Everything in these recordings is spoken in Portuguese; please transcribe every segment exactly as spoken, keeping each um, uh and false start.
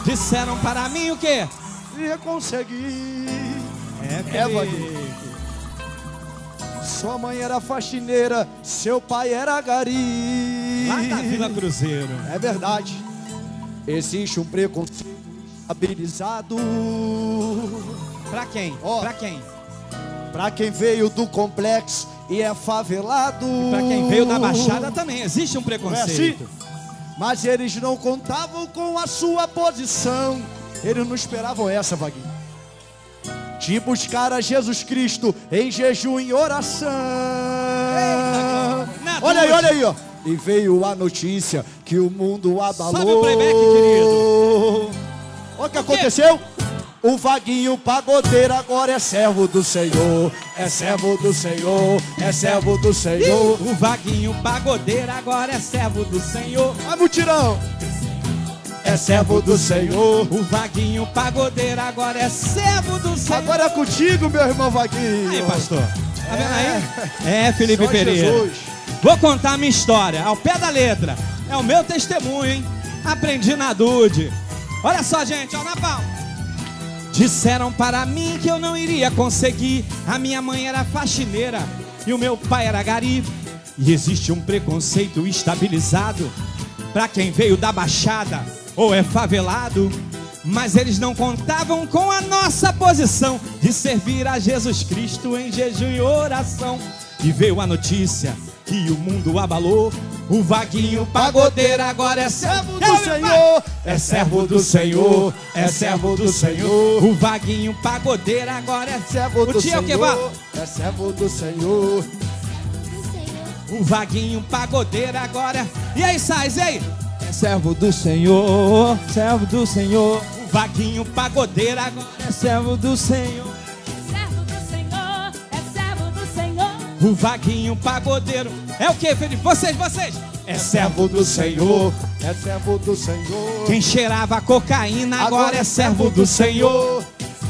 Disseram para mim o quê? Ia conseguir. É, É, Vaguinho. Sua mãe era faxineira, seu pai era gari. Lá da Vila Cruzeiro. É verdade. Existe um preconceito habilizado. Pra quem? Ó. Pra quem? Pra quem veio do complexo e é favelado. E pra quem veio da Baixada também existe um Não é preconceito. assim? Mas eles não contavam com a sua posição. Eles não esperavam essa, Vaguinho. De buscar a Jesus Cristo em jejum e oração. Na Olha aí, dúvida. olha aí, ó. E veio a notícia que o mundo abalou. Sobe o playback, querido. Olha o que aconteceu. O Vaguinho pagodeiro agora é servo do Senhor. É servo do Senhor, é servo do Senhor. O Vaguinho pagodeiro agora é servo do Senhor. Vai, mutirão. É servo do Senhor. O Vaguinho pagodeiro agora é servo do Senhor. Agora é contigo, meu irmão Vaguinho. Aí, pastor. Tá vendo aí? É, Felipe Só Pereira. Jesus. Vou contar a minha história, ao pé da letra. É o meu testemunho, hein? Aprendi na Dude. Olha só, gente, ó, na palma. Disseram para mim que eu não iria conseguir. A minha mãe era faxineira e o meu pai era gari. E existe um preconceito estabilizado pra quem veio da Baixada ou é favelado. Mas eles não contavam com a nossa posição de servir a Jesus Cristo em jejum e oração. E veio a notícia que o mundo abalou. O Vaguinho pagodeiro agora é servo do Senhor. É servo do Senhor, é servo do Senhor. O Vaguinho pagodeiro agora é Servo do o tio que vai. Senhor. É servo do Senhor. O Vaguinho pagodeiro agora é... E aí, Sais, e aí? É servo do Senhor, servo do Senhor. O Vaguinho pagodeiro agora é servo do Senhor. Servo do Senhor, é servo do Senhor. O Vaguinho pagodeiro é o que, Felipe? Vocês, vocês? É servo do Senhor. É servo do Senhor. Quem cheirava cocaína agora é servo do Senhor.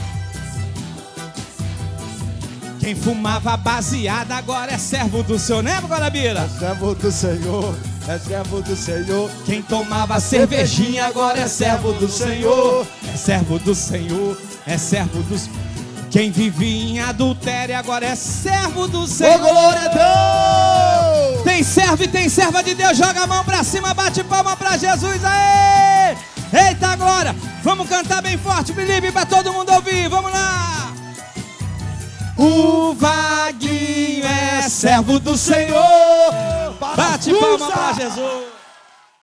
Quem fumava baseada agora é servo do Senhor, né, Guarabira? É servo do Senhor. É servo do Senhor. Quem tomava cervejinha agora é servo do Senhor. É servo do Senhor, é servo do Senhor. Quem vivia em adultério agora é servo do Senhor. Ô, glória a Deus! Tem servo e tem serva de Deus, joga a mão pra cima, bate palma pra Jesus, aê! Eita glória! Vamos cantar bem forte, Felipe, pra todo mundo ouvir, vamos lá! O Vaguinho é servo do Senhor, bate palma pra Jesus!